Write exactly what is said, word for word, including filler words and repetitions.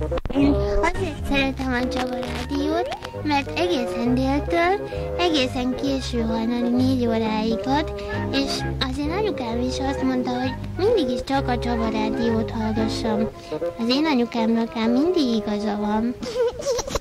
Én azért szeretem a Csaba rádiót, mert egészen déltől, egészen késő hajnali négy óráig ad, és az én anyukám is azt mondta, hogy mindig is csak a Csaba rádiót hallgassam. Az én anyukámnak ám mindig igaza van.